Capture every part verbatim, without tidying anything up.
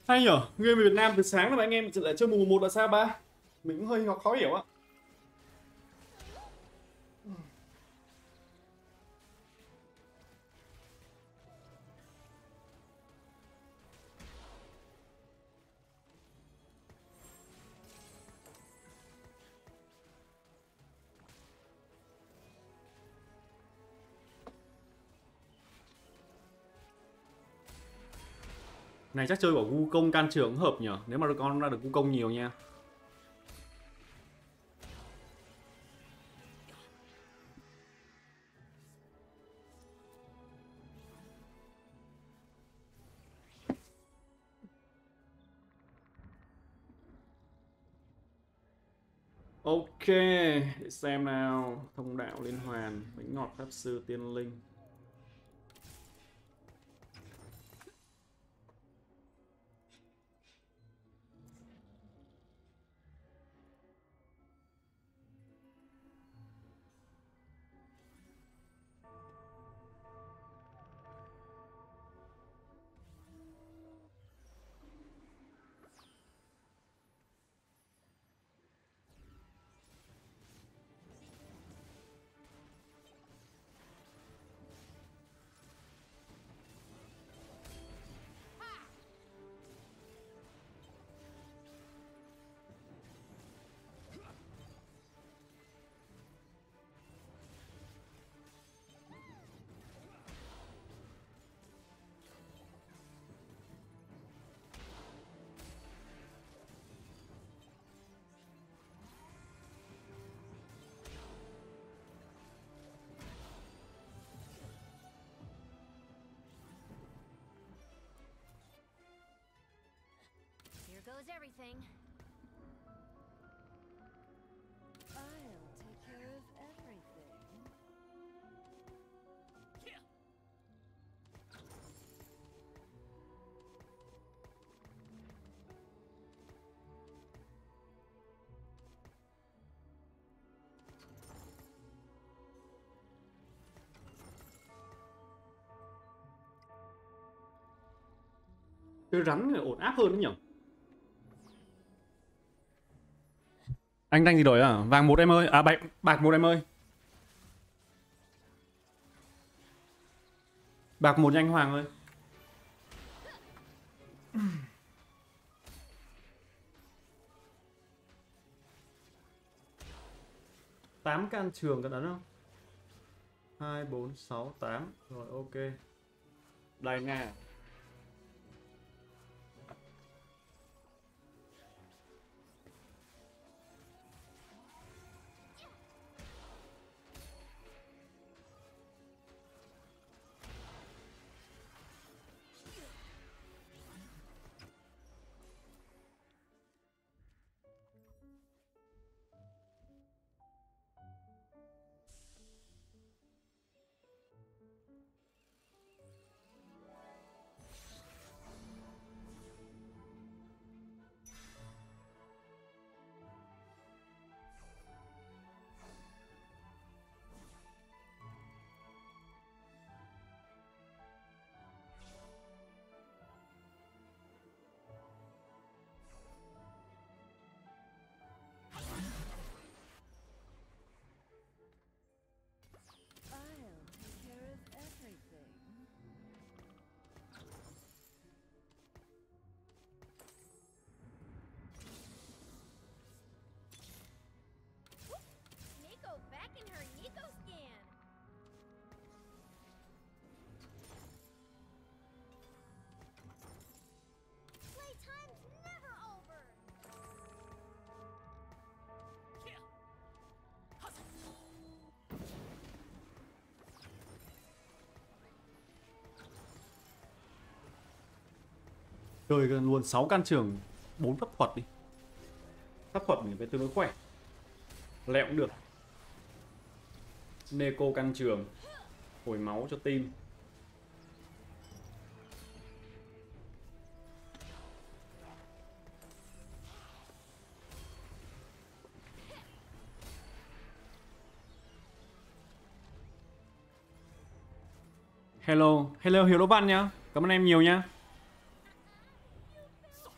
Hay nhở, game Việt Nam từ sáng là anh em lại chơi mùng một là sao ba? Mình cũng hơi khó hiểu á. Này chắc chơi bảo Wukong can trường hợp nhở, nếu mà con ra được Wukong nhiều nha. Ok, để xem nào. Thông đạo liên hoàn, bánh ngọt pháp sư tiên linh. Here goes everything. I'll take care of everything. Chơi rắn là ổn áp hơn đấy nhở. Anh đang gì đổi à? Vàng một em ơi, à bạch bạc một em ơi. Bạc một nhanh Hoàng ơi. Tám can trường có đánh không? Hai, bốn, sáu, tám. Rồi ok. Đây nha. I'll take care of everything. Nico back in her Nico scan. Playtime's never over. Chơi luôn sáu can trường, bốn pháp thuật đi. Pháp thuật mình phải tương đối khỏe. Lẹo cũng được. Neko can trường, hồi máu cho team. Hello, hello Hiếu Đỗ Văn nhá. Cảm ơn em nhiều nhá.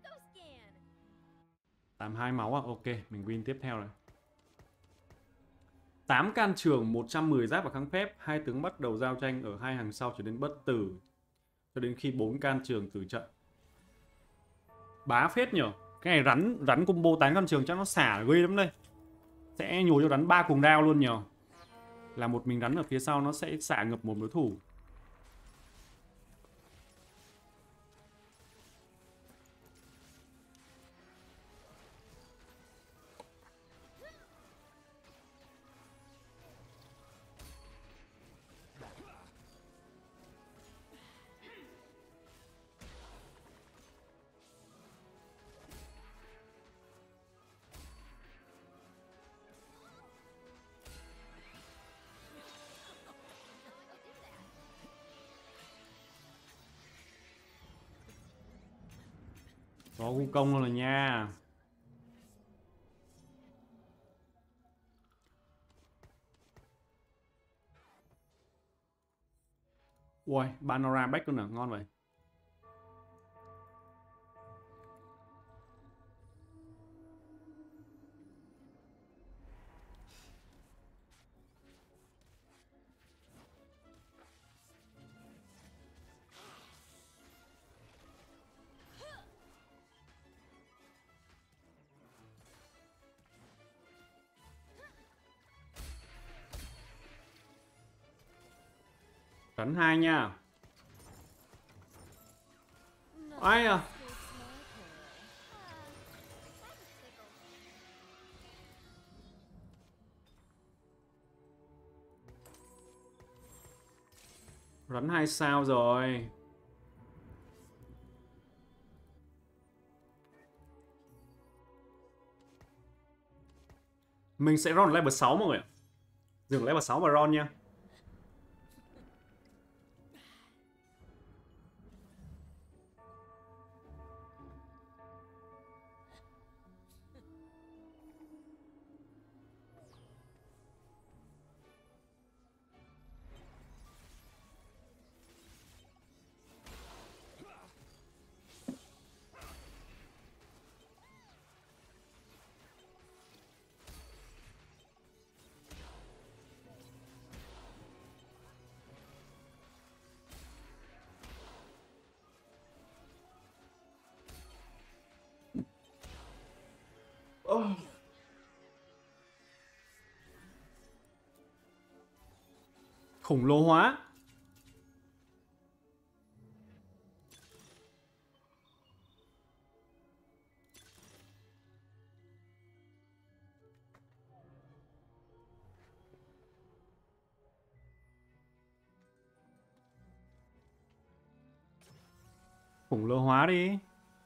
Nico scan. tám mươi hai máu à? Ok, mình win tiếp theo rồi. tám can trường, một trăm mười giáp và kháng phép. Hai tướng bắt đầu giao tranh ở hai hàng sau trở nên bất tử cho đến khi bốn can trường tử trận. Bá phết nhở. Cái này rắn rắn combo tám can trường chắc nó xả ghê lắm đây. Sẽ nhồi cho rắn ba cuồng đao luôn nhờ. Là một mình rắn ở phía sau nó sẽ xả ngập một đối thủ. Có gu công rồi nha. Ui, Banora back luôn à, ngon vậy. Rắn hai nha. Ai à? Rắn hai sao rồi. Mình sẽ ron level sáu mọi người ạ. Dừng level sáu và ron nha. Oh. Khủng lồ hóa. Khủng lồ hóa đi.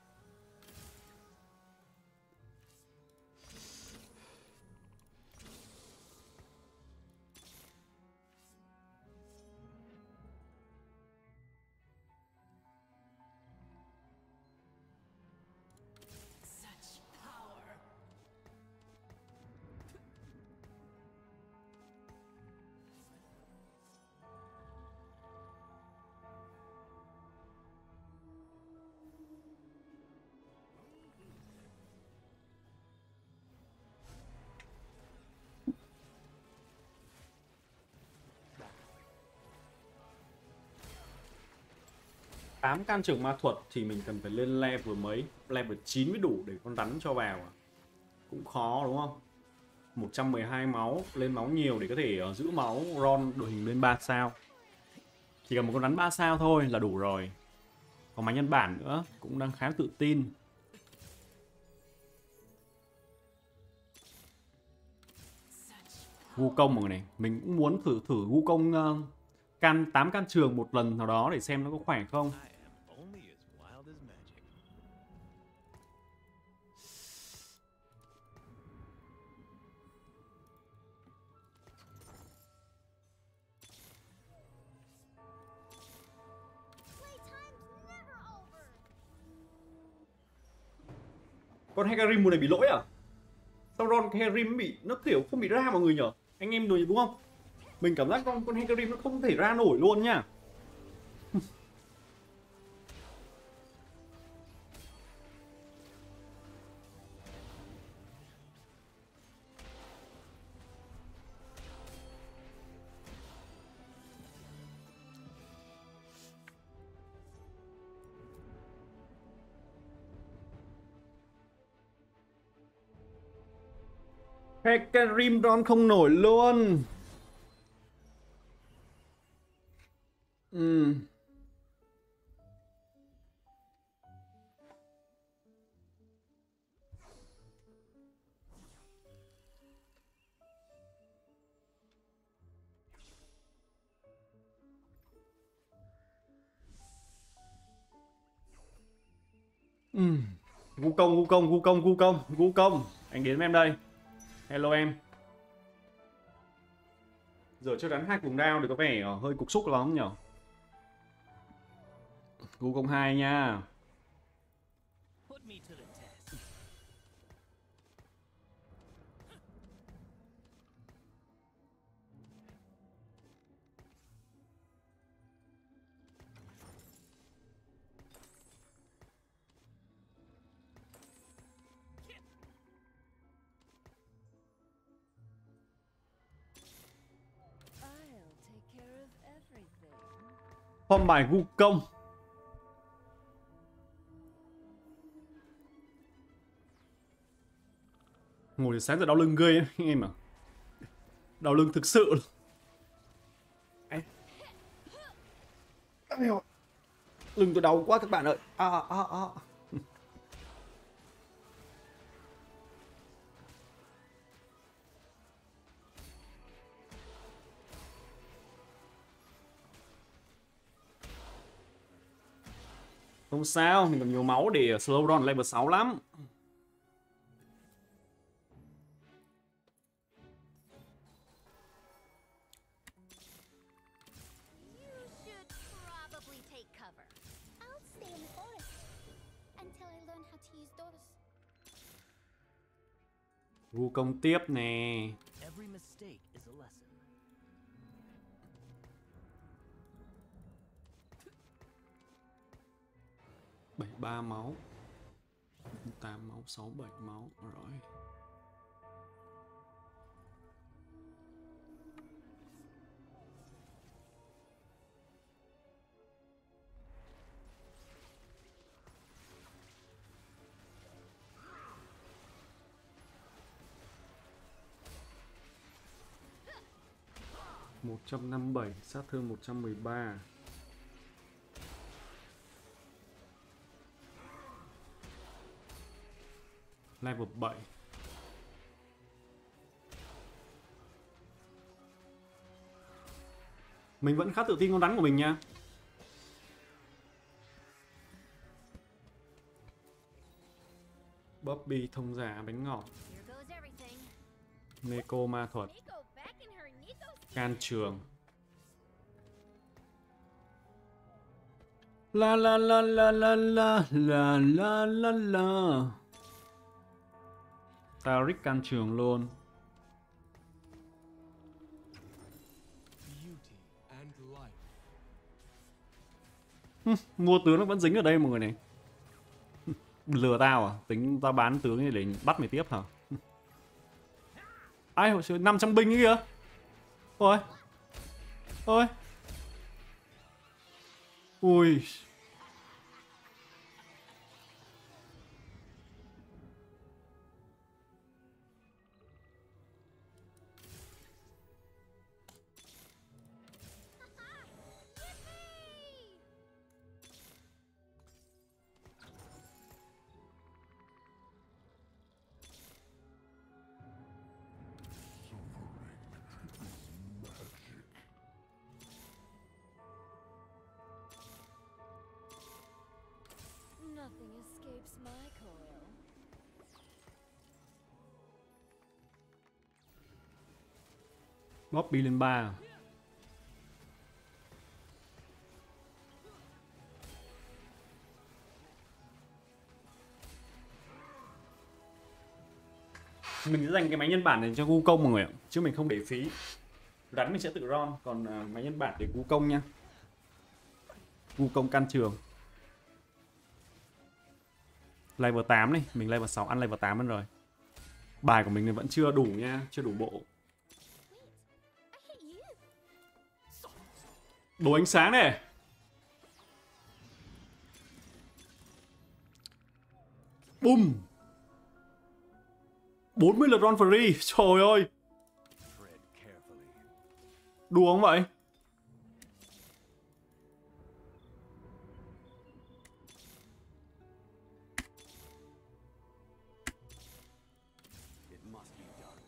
tám can trưởng ma thuật thì mình cần phải lên level mấy? Level chín mới đủ để con rắn cho vào. Cũng khó đúng không? một trăm mười hai máu, lên máu nhiều để có thể uh, giữ máu ron đội hình lên ba sao. Chỉ cần một con rắn ba sao thôi là đủ rồi. Còn máy nhân bản nữa, cũng đang khá tự tin. Gu công mọi người này, mình cũng muốn thử thử gu công uh, can tám can trường một lần nào đó để xem nó có khỏe không. Con Hecarim mùa này bị lỗi à? Sao Ron Hecarim bị nó kiểu không bị ra mọi người nhở? Anh em rồi đúng không? Mình cảm giác con con Hecarim nó không thể ra nổi luôn nha. Hecarim Ron không nổi luôn. Ừ. Ừ. Gu công, gu công, gu công, gu công, gu công. Anh đến với em đây. Hello em. Giờ cho đánh hai cuồng đao thì có vẻ hơi cục xúc lắm nhở. Gu công hai nha. Put me to the test. I'll take care of everything. Phong bài gu công. Ngồi từ sáng giờ đau lưng ghê ấy, anh em à. Đau lưng thực sự. Ê. Lưng tôi đau quá các bạn ơi. À, à, à. Không sao, mình còn nhiều máu để slow down level sáu lắm. You should probably take cover. I'll stay in the forest until I learn how to use Doris. Gu công tiếp nè. Every mistake is a lesson. bảy mươi ba máu. tám máu, sáu, bảy máu. Rồi. một trăm năm mươi bảy, sát thương một trăm mười ba. Level bảy. Mình vẫn khá tự tin con rắn của mình nha. Bobby thông giả bánh ngọt. Here goes everything. Neko ma thuật. Nico back in her Nico skin. Can trường. La la la la la la la la la la. Tao rick can trường luôn. Beauty and life. Mua tướng nó vẫn dính ở đây mọi người này. Lừa tao à? Tính tao bán tướng này để bắt mày tiếp hả? Ai hồi xưa năm trăm binh ấy kìa. Ôi. Ôi. Ui. Nothing escapes my coil. Bobby lên ba. Mình sẽ dành cái máy nhân bản này cho gu công mọi người ạ, chứ mình không để phí. Rắn mình sẽ tự ron, còn uh, máy nhân bản để gu công nha. Gu công can trường. Level tám này, mình level sáu ăn level tám hơn rồi. Bài của mình này vẫn chưa đủ nha, chưa đủ bộ. I hit you. Đồ ánh sáng này. Bum. bốn mươi lượt run free. Trời ơi. Tread carefully. Đùa không vậy? It must be done.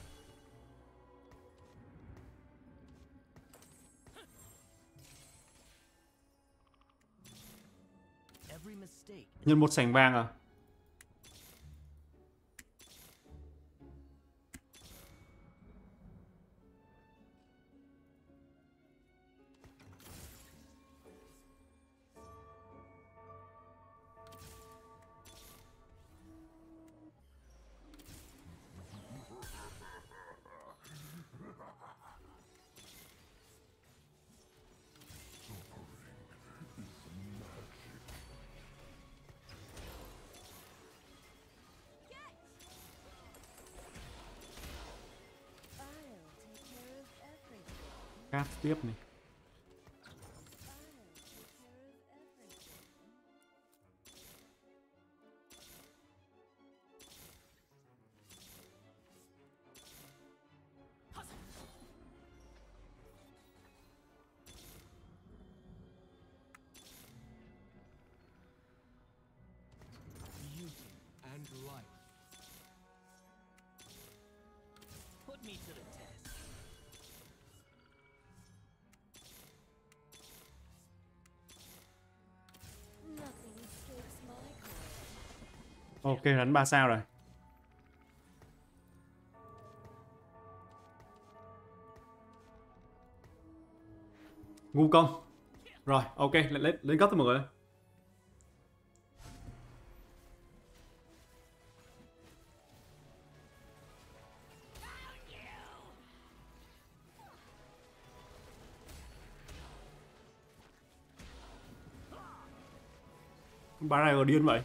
Every mistake is Nhân một sảnh vàng à? I'll take care of everything. Cát tiếp này. I'll take care of everything. Beauty and life. put me to the test. Nothing escapes my coil. Ok, rắn ba sao rồi. Ngu công. Rồi, ok, lên lên, lên cấp thứ mười. Bà này còn điên vậy.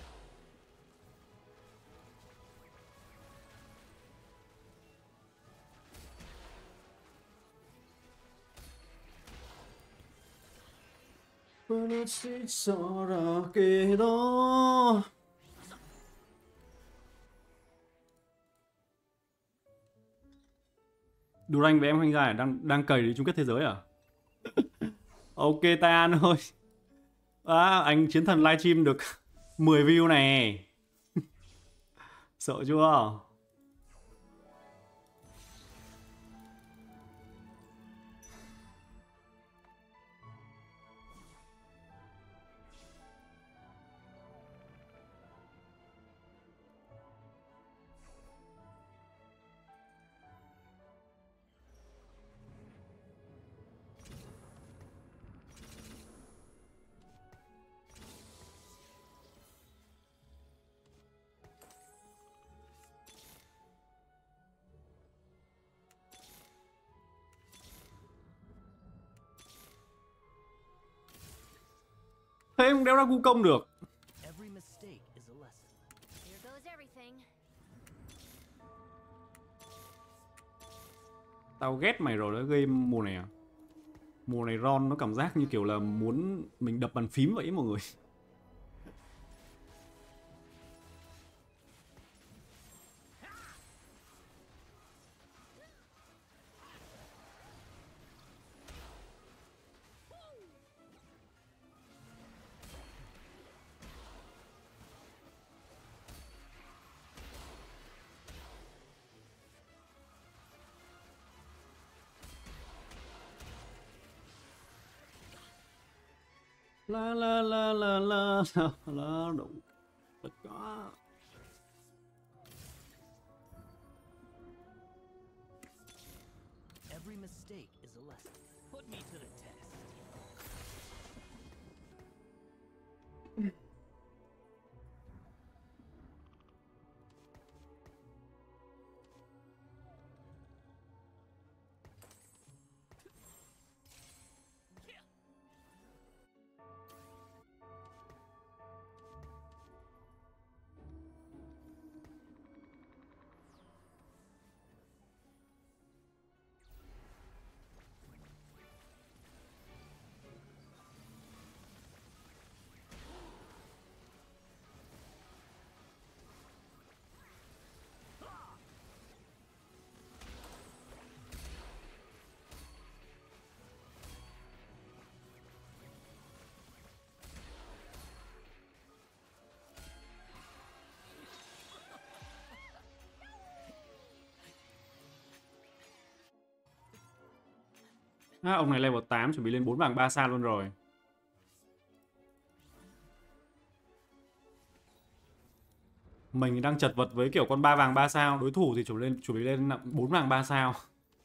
Đu Ranh với em Hoành Giai đang đang cày đi chung kết thế giới à? Ok Tan ơi. À, anh chiến thần livestream được mười view này. Sợ chưa? Thế không đéo ra gu công được. Every mistake is a lesson. Here goes everything. Tao ghét mày rồi đó, game mùa này à. Mùa này Ron nó cảm giác như kiểu là muốn mình đập bàn phím vậy mọi người. La la la la la la la động tất cả. Every mistake is a lesson. Put me to the test. À, ông này level tám chuẩn bị lên bốn vàng ba sao luôn rồi. Mình đang chật vật với kiểu con ba vàng ba sao, đối thủ thì chuẩn lên chuẩn bị lên bốn vàng ba sao.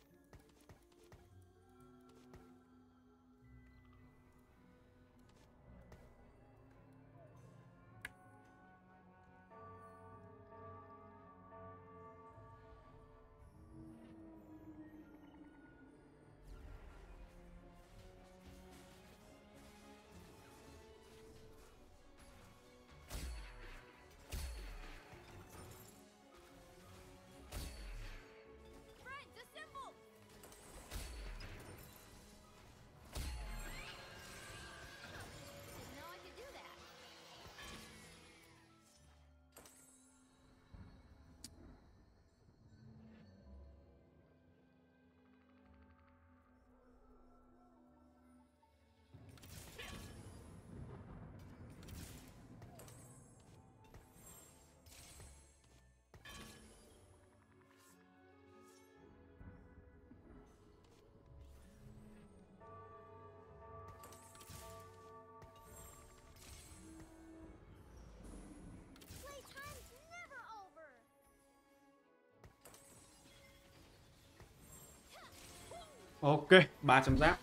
Friends, assemble! Didn't know I could do that. Playtime's never over! Ok, ba trăm giáp.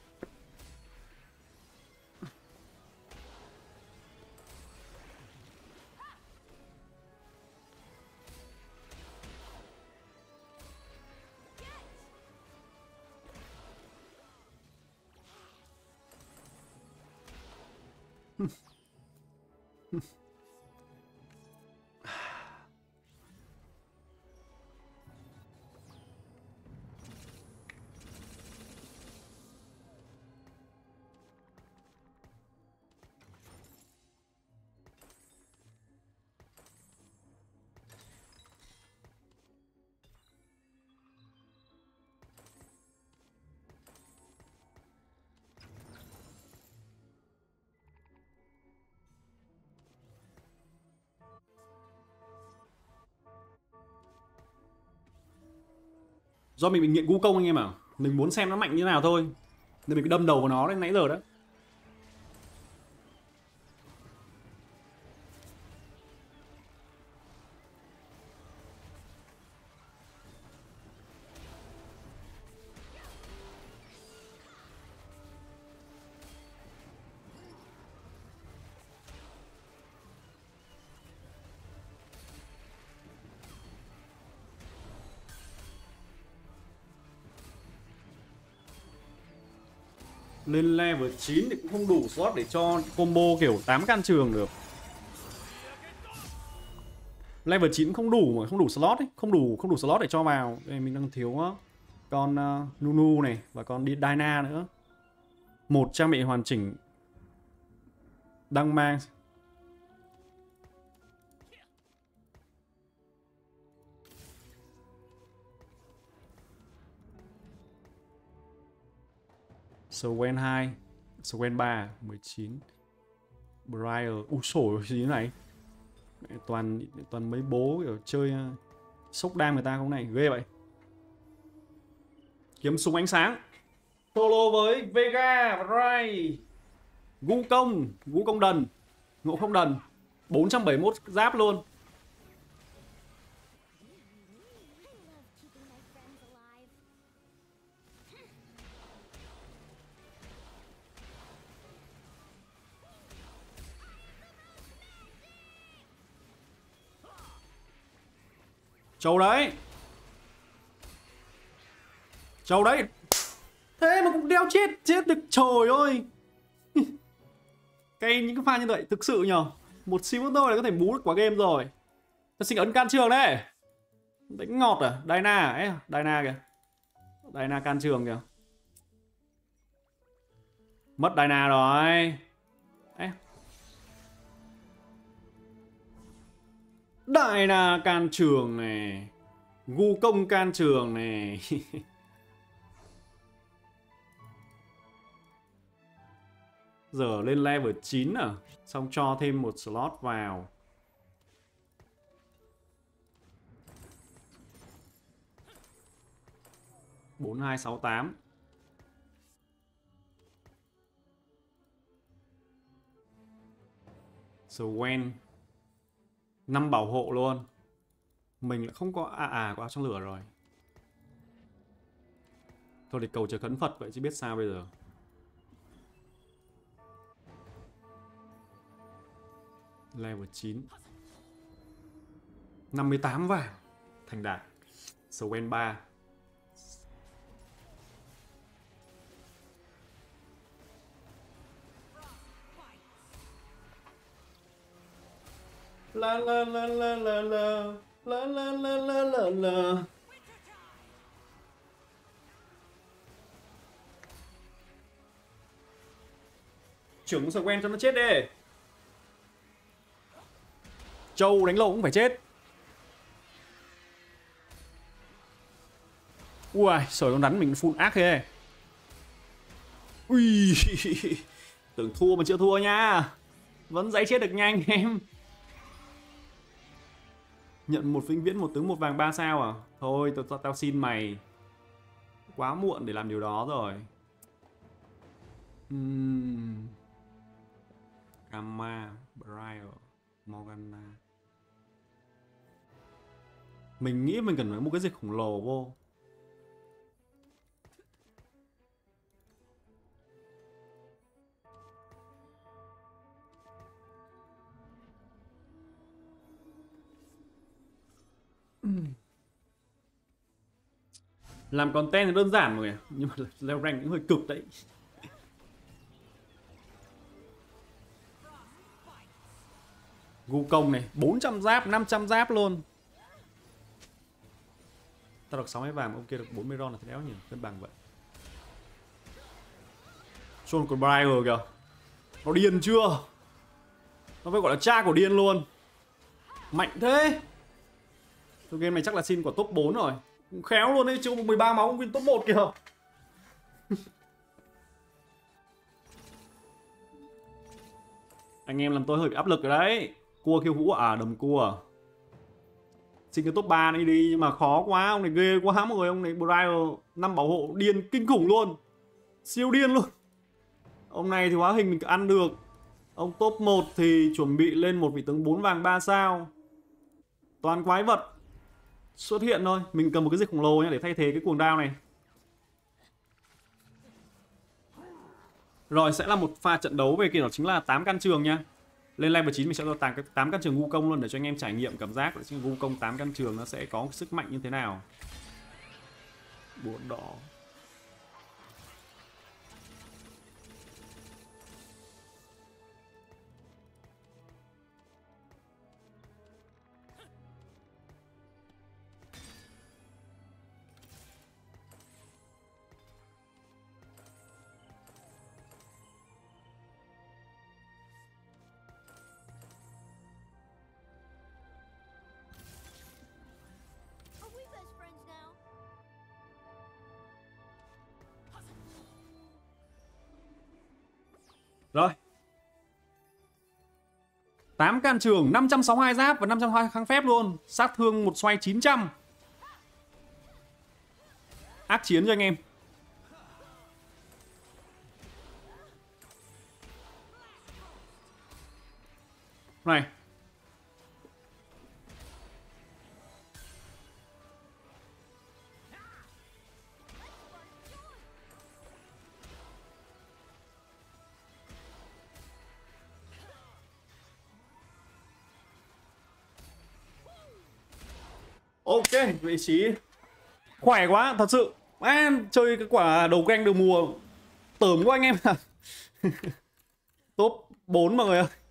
Do mình bị nghiện gu công anh em à. Mình muốn xem nó mạnh như nào thôi. Nên mình cứ đâm đầu vào nó đến nãy giờ đó. Lên level chín thì cũng không đủ slot để cho combo kiểu tám can trường được. Level chín không đủ mà không đủ slot ấy, không đủ không đủ slot để cho vào. Đây mình đang thiếu con uh, Nunu này và con Diana nữa. Một trang bị hoàn chỉnh đang mang. Swain hai, Swain ba, mười chín. Briar, ui sổi gì thế này. Toàn toàn mấy bố kiểu chơi uh, sốc đam người ta không này, ghê vậy. Kiếm súng ánh sáng. Solo với Vega và Rai. Gu công, Gu công đần. Ngộ không đần. bốn trăm bảy mươi mốt giáp luôn. I love keeping my friends alive. Châu đấy. Châu đấy. Thế mà cũng đeo chết. Chết được trời ơi. Cây những cái pha như vậy thực sự nhờ. Một xíu thôi là có thể bú được quả game rồi. Ta xin ấn can trường đấy. Đánh ngọt à. Diana ấy. Diana kìa. Diana can trường kìa. Mất Diana rồi. Ấy. Diana can trường này. Gu công can trường này. Giờ lên level chín à. Xong cho thêm một slot vào. bốn hai sáu tám. Swain năm bảo hộ luôn. Mình lại không có à à có áo trong lửa rồi. Thôi thì cầu trời khấn Phật vậy chứ biết sao bây giờ. Level chín. năm mươi tám vàng. Thành đạt. Swain ba. La la la la la la la la la la la la. Trưởng Swain cho nó chết đi. Châu đánh lâu cũng phải chết. Ui, sởi con rắn mình full ác thế. Ui, tưởng thua mà chưa thua nha. Vẫn giấy chết được nhanh em. Nhận một vĩnh viễn, một tướng, một vàng, ba sao à? Thôi, tao, tao xin mày. Quá muộn để làm điều đó rồi. Uhm. Gamma, Briar, Morgana. Mình nghĩ mình cần phải mua cái gì khổng lồ vô. Làm content thì đơn giản mọi người, nhưng mà leo rank cũng hơi cực đấy. Gu công này, bốn trăm giáp, năm trăm giáp luôn. Ta được sáu mươi vàng, ông kia được bốn mươi ron là thế đéo nhỉ, cân bằng vậy. John còn Briar kìa. Nó điên chưa? Nó phải gọi là cha của điên luôn. Mạnh thế. Thôi game này chắc là xin của top bốn rồi. Cũng khéo luôn đấy, chứ mười ba máu cũng win top một kìa. Anh em làm tôi hơi bị áp lực rồi đấy. Cua khiêu vũ à, đầm cua. Xin cái top ba này đi, nhưng mà khó quá, ông này ghê quá mọi người, ông này Briar năm bảo hộ điên kinh khủng luôn. Siêu điên luôn. Ông này thì hóa hình mình ăn được. Ông top một thì chuẩn bị lên một vị tướng bốn vàng ba sao. Toàn quái vật xuất hiện thôi. Mình cần một cái dịch khổng lồ nhá để thay thế cái cuồng đao này. Rồi sẽ là một pha trận đấu về kiểu chính là tám căn trường nha. Lên level chín mình sẽ cho tám căn trường gu công luôn để cho anh em trải nghiệm cảm giác là gu công tám căn trường nó sẽ có sức mạnh như thế nào. Buồn đỏ. Are we best friends now? Rồi. tám can trường, năm trăm sáu mươi hai giáp và năm trăm hai mươi hai kháng phép luôn. Sát thương một xoay chín trăm. Ác chiến cho anh em. Này. Ok, vị trí khỏe quá, thật sự. À, chơi cái quả đầu canh đầu mùa tởm quá anh em. Top bốn mọi người ơi.